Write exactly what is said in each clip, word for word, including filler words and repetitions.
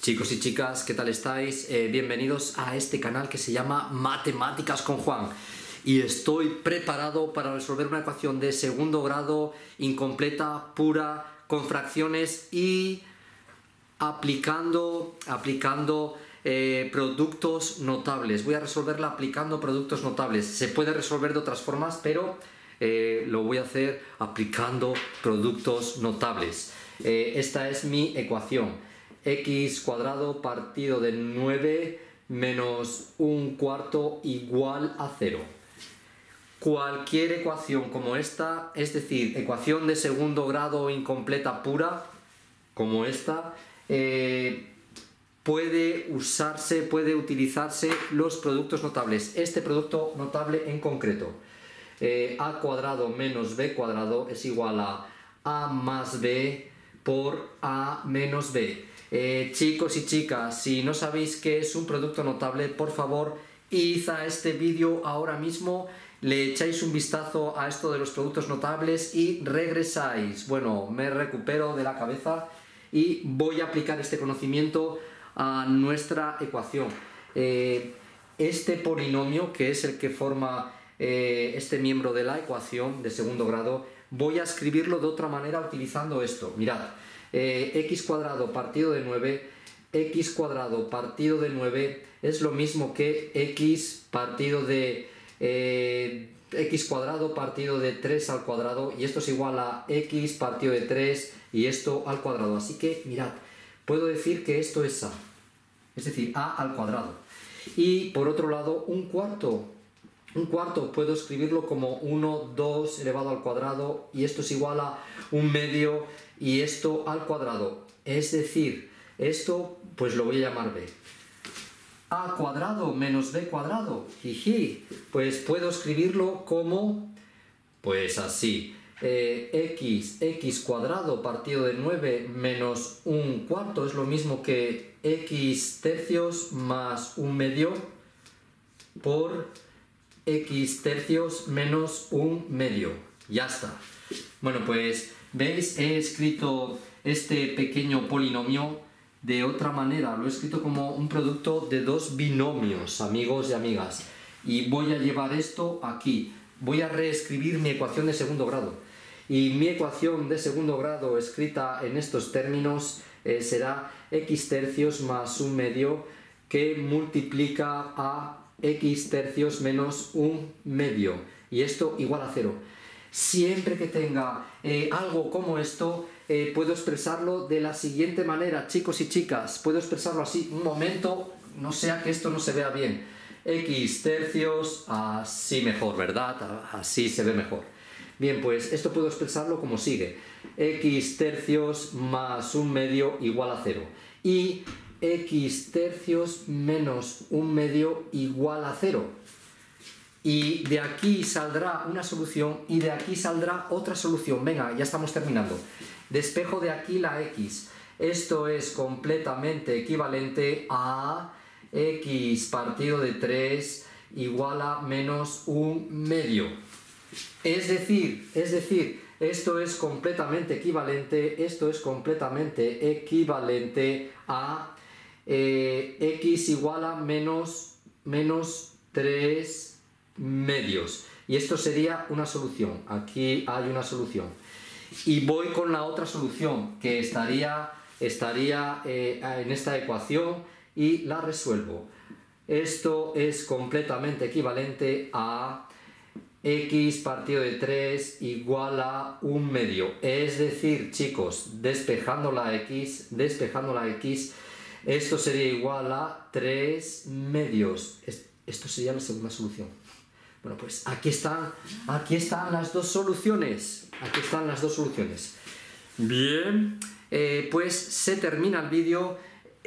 Chicos y chicas, ¿qué tal estáis? Eh, bienvenidos a este canal que se llama Matemáticas con Juan. Y estoy preparado para resolver una ecuación de segundo grado, incompleta, pura, con fracciones y aplicando, aplicando eh, productos notables. Voy a resolverla aplicando productos notables. Se puede resolver de otras formas, pero eh, lo voy a hacer aplicando productos notables. Eh, esta es mi ecuación. X cuadrado partido de nueve menos un cuarto igual a cero. Cualquier ecuación como esta, es decir, ecuación de segundo grado incompleta pura, como esta, eh, puede usarse, puede utilizarse los productos notables. Este producto notable en concreto, eh, a cuadrado menos b cuadrado es igual a a más b por a menos b. Eh, chicos y chicas, si no sabéis qué es un producto notable, por favor, id a este vídeo ahora mismo, le echáis un vistazo a esto de los productos notables y regresáis. Bueno, me recupero de la cabeza y voy a aplicar este conocimiento a nuestra ecuación. Eh, este polinomio, que es el que forma eh, este miembro de la ecuación de segundo grado, voy a escribirlo de otra manera utilizando esto. Mirad. Eh, x cuadrado partido de nueve, x cuadrado partido de nueve es lo mismo que x partido de eh, x cuadrado partido de tres al cuadrado, y esto es igual a x partido de tres y esto al cuadrado. Así que mirad, puedo decir que esto es a, es decir, a al cuadrado. Y por otro lado, un cuarto. Un cuarto puedo escribirlo como uno, dos elevado al cuadrado, y esto es igual a un medio y esto al cuadrado. Es decir, esto pues lo voy a llamar b. A cuadrado menos b cuadrado, jiji, pues puedo escribirlo como, pues así, eh, x, x cuadrado partido de nueve menos un cuarto es lo mismo que x tercios más un medio por x tercios menos un medio. Ya está. Bueno, pues veis, he escrito este pequeño polinomio de otra manera. Lo he escrito como un producto de dos binomios, amigos y amigas. Y voy a llevar esto aquí. Voy a reescribir mi ecuación de segundo grado. Y mi ecuación de segundo grado escrita en estos términos eh, será x tercios más un medio que multiplica a x tercios menos un medio, y esto igual a cero. Siempre que tenga eh, algo como esto, eh, puedo expresarlo de la siguiente manera, chicos y chicas. Puedo expresarlo así, un momento, no sea que esto no se vea bien. X tercios, así mejor, ¿verdad? Así se ve mejor. Bien, pues esto puedo expresarlo como sigue. X tercios más un medio igual a cero. Y x tercios menos un medio igual a cero. Y de aquí saldrá una solución y de aquí saldrá otra solución. Venga, ya estamos terminando. Despejo de aquí la x. Esto es completamente equivalente a x partido de tres igual a menos un medio. Es decir, es decir, esto es completamente equivalente, esto es completamente equivalente a Eh, x igual a menos, menos tres medios, y esto sería una solución. Aquí hay una solución y voy con la otra solución que estaría, estaría eh, en esta ecuación y la resuelvo. Esto es completamente equivalente a x partido de tres igual a un medio, es decir, chicos, despejando la x, despejando la x, esto sería igual a tres medios. Esto sería la segunda solución. Bueno, pues aquí están, aquí están las dos soluciones. Aquí están las dos soluciones. Bien, eh, pues se termina el vídeo.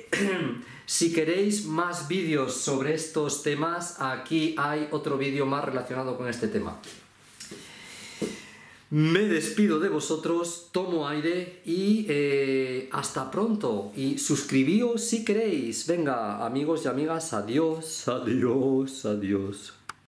Si queréis más vídeos sobre estos temas, aquí hay otro vídeo más relacionado con este tema. Me despido de vosotros, tomo aire y eh, hasta pronto. Y suscribíos si queréis. Venga, amigos y amigas, adiós, adiós, adiós.